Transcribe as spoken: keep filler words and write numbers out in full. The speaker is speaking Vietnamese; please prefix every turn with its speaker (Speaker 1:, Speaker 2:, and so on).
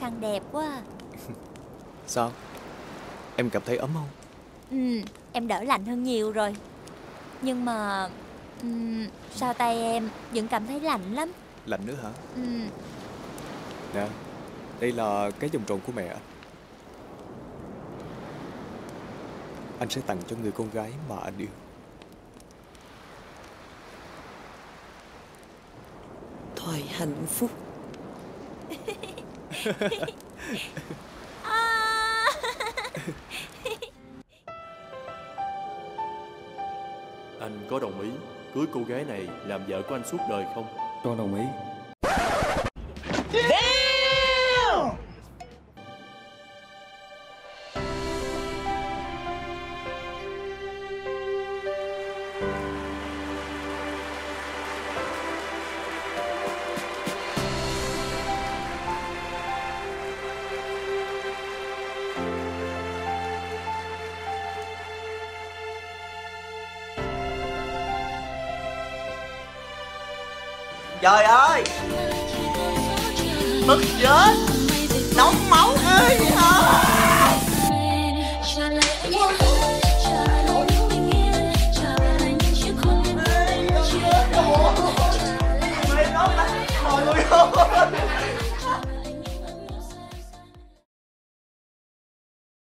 Speaker 1: khăn đẹp quá à.
Speaker 2: Sao? Em cảm thấy ấm không?
Speaker 1: Ừ, em đỡ lạnh hơn nhiều rồi. Nhưng mà um, sao tay em vẫn cảm thấy lạnh lắm.
Speaker 2: Lạnh nữa hả?
Speaker 1: Ừ.
Speaker 2: Nè, đây là cái vòng tròn của mẹ anh. Anh sẽ tặng cho người con gái mà anh yêu.
Speaker 3: Thoại hạnh phúc.
Speaker 4: Anh có đồng ý cưới cô gái này làm vợ của anh suốt đời không?
Speaker 5: Con đồng ý.
Speaker 3: Trời ơi, mực chết, nóng máu ơi hả?